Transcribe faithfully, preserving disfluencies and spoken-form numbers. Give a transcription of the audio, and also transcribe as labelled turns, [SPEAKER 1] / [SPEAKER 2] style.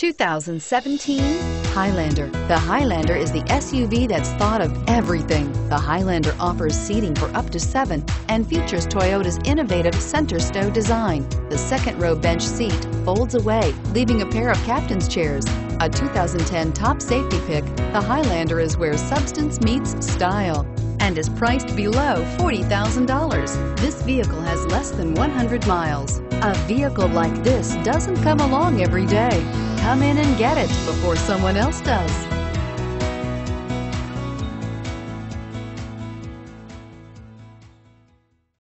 [SPEAKER 1] two thousand seventeen Highlander. The Highlander is the S U V that's thought of everything. The Highlander offers seating for up to seven and features Toyota's innovative center stow design. The second row bench seat folds away, leaving a pair of captain's chairs. A two thousand ten top safety pick, the Highlander is where substance meets style and is priced below forty thousand dollars. This vehicle has less than one hundred miles. A vehicle like this doesn't come along every day. Come in and get it before someone else does.